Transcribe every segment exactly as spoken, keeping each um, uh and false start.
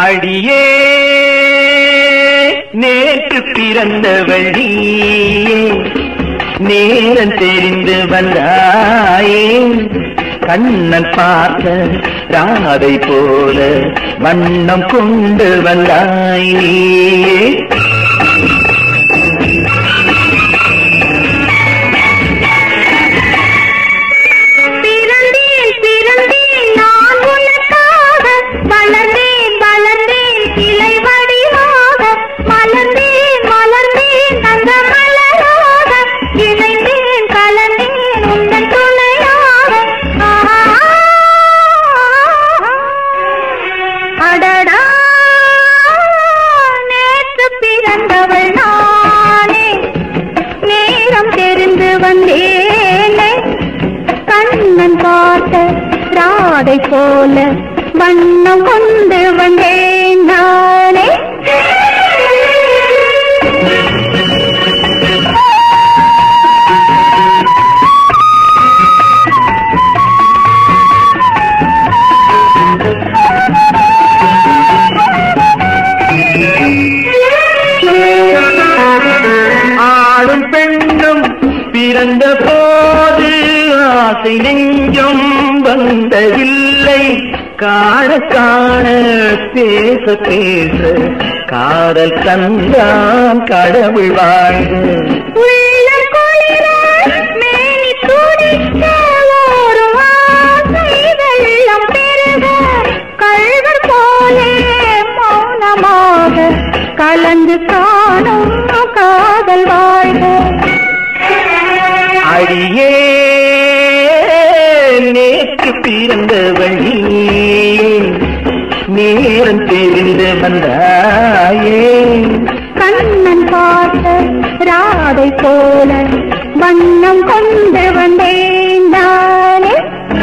அடியே நேற்று பிறந்தவள் நீயே, நேரம் தெரிந்து வந்தாயே, கண்ணன் பார்த்த ராதை போல வண்ணம் கொண்டு வந்தாய் நீயே. கண்ணன் பார்த்த ராதை போல வண்ணம் கொண்டு வந்தேன் நானே. ஆடும் பெண்ணும் பிறந்த போது ஆசை நெஞ்சம் வந்ததில்லை, காண காண பேச பேச காதல் தந்தான் கடவுள் வாழ்வு. கல்வர் போலே மௌனமாக கலந்து காணும் காதல் வாழ்வு. அடியே நேற்று பிறந்தவள் நீயே, நேரம் தெரிந்து வந்தாயே, கண்ணன் பார்த்த ராதை போல வண்ணம் கொண்டு வந்தேன் நானே.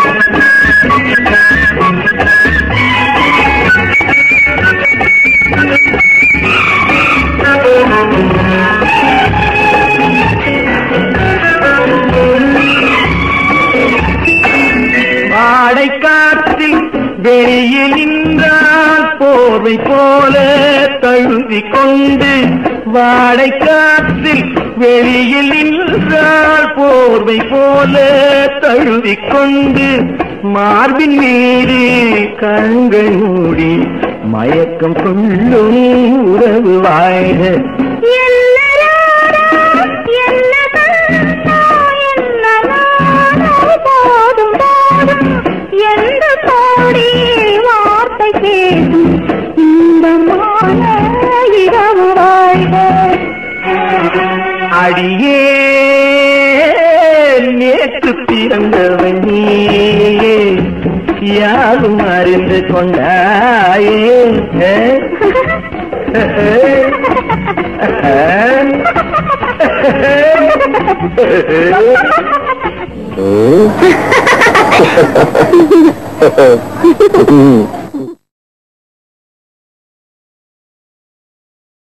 வாடை காற்றில் வெளியில் நின்றால் போர்வை போல தழுவி கொண்டு, வாடை காற்றில் வெளியில் நின்றால் போர்வை போல தழுவி கொண்டு, மார்பின் மீது கண்கள் மூடி மயக்கம் கொள்ளும் உறவு வாழ்க. எந்த கோடி வார்த்தை கேட்கும் இன்பமான இரவு வாழ்க. அடியே நேற்று பிறந்தவன் நீயே, யாரும் அறிந்து கொண்டாயே. Oh.